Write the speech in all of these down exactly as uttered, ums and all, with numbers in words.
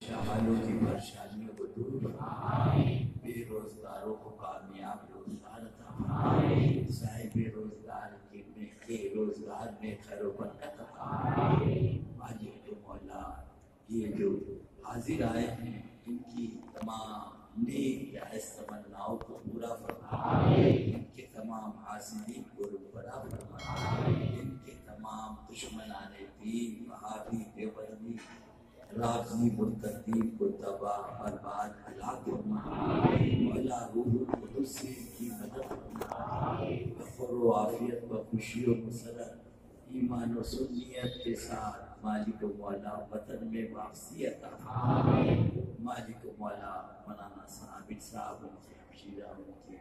حالوں کی پریشانیوں کو دور فرما، بے روزگاروں کو کامیاب روزگار عطا فرما، صاحب روزگار کے میں کے روزگار میں خیر و برکت عطا فرما۔ مالک و مولا، یہ جو حاضر آئے ہیں ان کی تمام نیک جائز تمناؤں کو پورا فرما، ان کے تمام حاسدین کو روبرا فرما، ان کے تمام دشمنان دین وہابی دیوبندی رافضی مرتدین کو تباہ برباد ہلاک فرما۔ مولا روح القدس سے ان کی مدد فرما، بخیر و عافیت و خوشی و مسرت ایمان و سنیت کے ساتھ مالک و مولا وطن میں واپسی عطا فرما۔ مالک و مولا مولانا صابر صاحب ان کے ہمشیرہ ان کے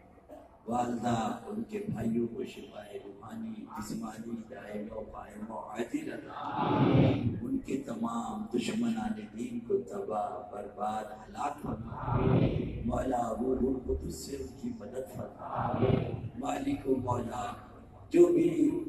والدہ ان کے بھائیوں کو شفائے روحانی جسمانی دائم و قائم و عاجل عطا فرما، ان کے تمام دشمنان دین کو تباہ برباد ہلاک فرما۔ مولا روح القدس سے ان کی مدد فرما۔ مالک و مولا جو بھی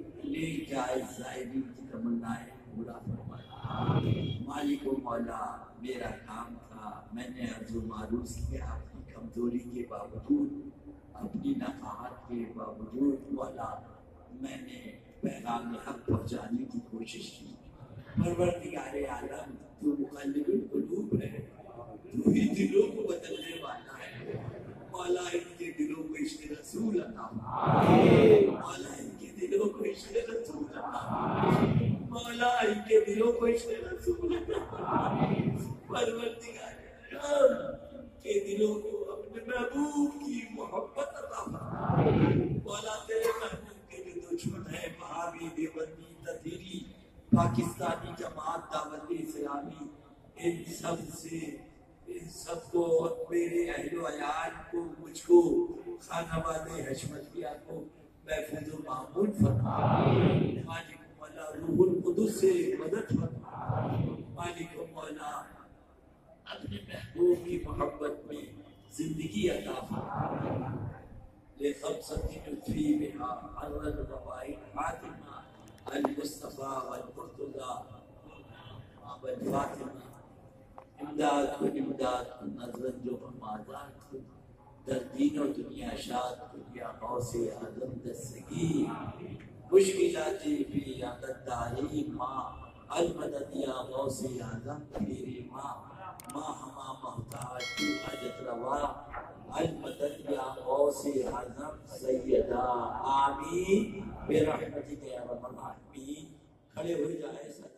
نیک جائز زائرین کی تمنائیں پورا فرما۔ مالک و مولا میرا کام تھا، میں نے عرض و معروض کیا اپنی کمزوری کے باوجود، اپنی نقاہت کے باوجود مولا میں نے پیغام حق پہنچانے کی کوشش کی۔ پروردگار عالم تو مقلب القلوب ہے، تو ہی دلوں کو بدلنے والا ہے۔ مولا ان کے دلوں کو عشق رسول عطا فرما، مولا ان کے دلوں کو عشق رسول عطا فرما، مولا ان کے دلوں کو عشق رسول عطا فرما۔ پروردگار عالم کے دلوں کو اپنے محبوب کی محبت عطا فرما۔ مولا تیرے محبوب کے جو دشمن ہیں وہابی دیوبندی تطہیری پاکستانی جماعت دعوت اسلامی، ان سب سے ان سب کو اور میرے اہل و عیال کو مجھ کو خانہ والے حشمتیہ کو محفوظ و معمول فرما۔ مالک و مولا روح القدس سے مدد فرما۔ مالک و مولا اپنے محبوب کی محبت میں زندگی عطا فرما۔ لخمسة نطفی بہا عرض الربائی فاطمہ المصطفیٰ والمرتضیٰ والفاطمہ، امداد کو امداد کو نظرت جو ہم آزاد کو در دین و دنیا شاد کو یا غوث اعظم دستگیر مشکلات بھی عادت داری ماں المدد یا غوث اعظم تیری ماں، ماں ہما محتاج تو حاجت روا المدد یا غوث اعظم سیدہ آمین برحمتک یا رب العالمین۔ کھڑے ہو جائے سر۔